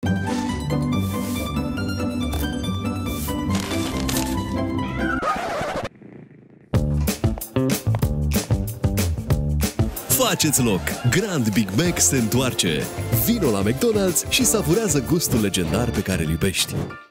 Faceți loc! Grand Big Mac se întoarce! Vino la McDonald's și savurează gustul legendar pe care îl iubești!